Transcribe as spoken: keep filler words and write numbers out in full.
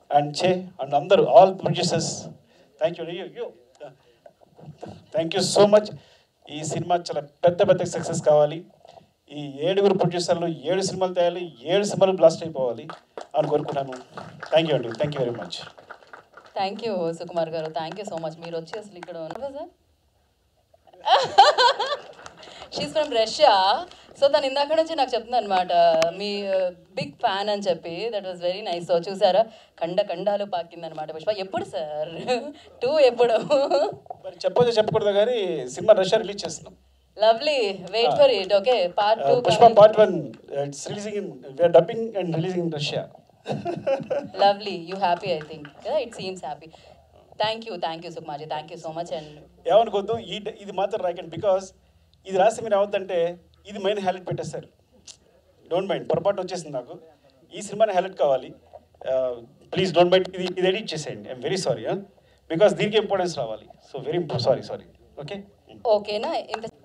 And Chay and అందరూ all producers thank you you thank you so much. ఈ cinema చాలా పెద్ద పెద్ద సక్సెస్ కావాలి. ఈ ఏడుగురు ప్రొడ్యూసర్లు ఏడు సినిమాలు తేయాలి, ఏడు సినిమాలు బ్లాస్ట్ అయిపోవాలి అని కోరుకుంటాను. థ్యాంక్ యూ అండి, thank you very much. Thank you Sukumar గారు, థ్యాంక్ యూ సో మచ్. మీరు వచ్చి అసలు ఇక్కడ ఉన్నారు sir. She's from Russia. So తను ఇందాక నుంచి నాకు చెప్తుంది అనమాట, మీ బిగ్ ఫ్యాన్ అని చెప్పి. That was very nice. So చూసారా, కండ కండాలు పాకిందనమాట పుష్ప. ఎప్పుడు సార్ టూ ఎప్పుడు? మరి చెప్పొచ్చు చెప్పకూడదు కానీ సినిమా రష్యా రిలీజ్ చేస్తున్నాం. Lovely, wait for it. Okay, part two Pushpa part one it's releasing in we are dubbing and releasing in Russia. Lovely, you happy? I think it seems happy. Thank you, thank you Sukumarji, thank you so much. And ఏమనుకోద్దు, ఈ ఇది మాత్రం రాకండి, because ఇది రాసి మీరు అవద్దంటే ఇది మెయిన్ హైలైట్ పెట్టేస్తారు. డోంట్ మైండ్, పొరపాటు వచ్చేసింది నాకు. ఈ సినిమాని హైలైట్ కావాలి, ప్లీజ్ డోంట్ మైండ్. ఇది ఇది ఎడిట్ చేసేయండి. ఐఎమ్ వెరీ సారీ, బికాస్ దీనికి ఇంపార్టెన్స్ రావాలి. So very sorry sorry. Okay, ఓకేనా? ఇంత